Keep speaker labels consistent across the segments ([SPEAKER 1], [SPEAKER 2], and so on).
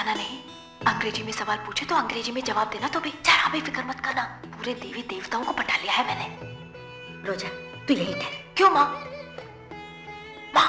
[SPEAKER 1] घबराना नहीं, अंग्रेजी में सवाल पूछे तो अंग्रेजी में जवाब देना, तो भी जरा भी फिक्र मत करना, पूरे देवी देवताओं को पटा लिया है मैंने।
[SPEAKER 2] रोजा तू यही ठहर।
[SPEAKER 1] क्यों माँ? माँ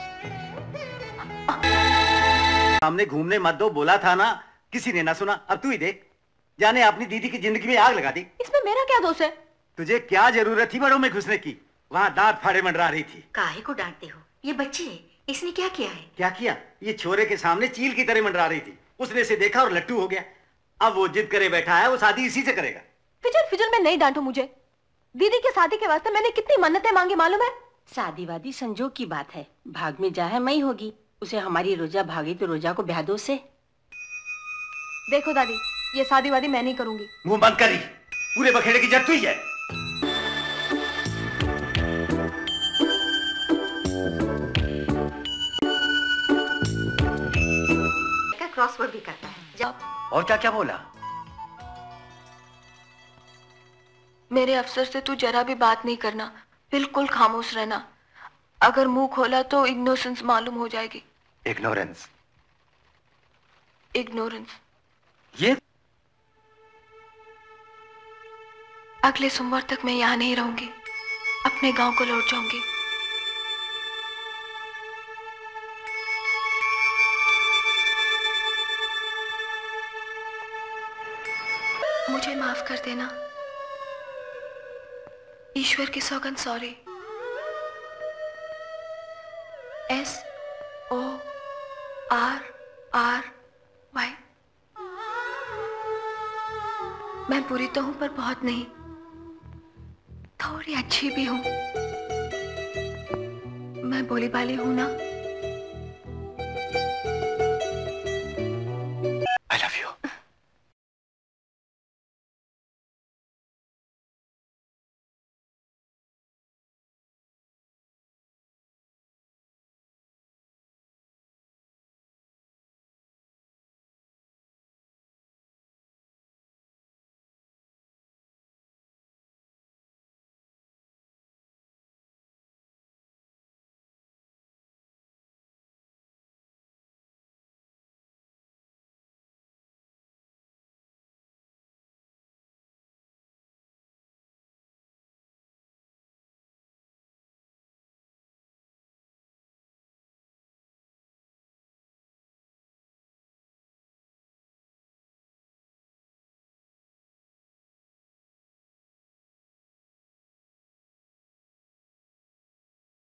[SPEAKER 3] सामने घूमने मत दो, बोला था ना, किसी ने ना सुना। अब तू ही देख, जाने अपनी दीदी की जिंदगी में आग लगा दी।
[SPEAKER 1] इसमें मेरा क्या दोष है?
[SPEAKER 3] तुझे क्या जरूरत थी बड़ों में घुसने की? वहाँ दांत फाड़े मंडरा रही थी।
[SPEAKER 2] काहे को डांटते हो, ये बच्ची है, इसने क्या किया है?
[SPEAKER 3] क्या किया? ये छोरे के सामने चील की तरह मंडरा रही थी, उसने इसे देखा और लट्टू हो गया। अब वो जिद करे बैठा है, वो शादी इसी से करेगा।
[SPEAKER 1] फिजल फिजल में नहीं डांटो मुझे। दीदी के शादी के वास्ते मैंने कितनी मन्नतें मांगी मालूम है?
[SPEAKER 4] शादी वादी संजोग की बात है, भाग में जा है मई होगी, उसे हमारी रोजा भागी तो रोजा को ब्याह दो से।
[SPEAKER 1] देखो दादी, ये शादी वादी मैं नहीं करूंगी।
[SPEAKER 3] मुंह बंद करी, पूरे बखेड़े की जड़ तू ही है।
[SPEAKER 2] क्रॉसवर्ड भी करता है।
[SPEAKER 3] और क्या क्या बोला?
[SPEAKER 1] मेरे अफसर से तू जरा भी बात नहीं करना, बिल्कुल खामोश रहना। अगर मुंह खोला तो इग्नोरेंस मालूम हो जाएगी।
[SPEAKER 3] इग्नोरेंस?
[SPEAKER 1] इग्नोरेंस।
[SPEAKER 3] ये
[SPEAKER 1] अगले सोमवार तक मैं यहाँ नहीं रहूंगी, अपने गांव को लौट जाऊंगी। मुझे माफ कर देना। ईश्वर की सौगंध, सॉरी। SORRY। मैं बुरी तो हूं पर बहुत नहीं, थोड़ी अच्छी भी हूं। मैं भोली भाली हूं ना?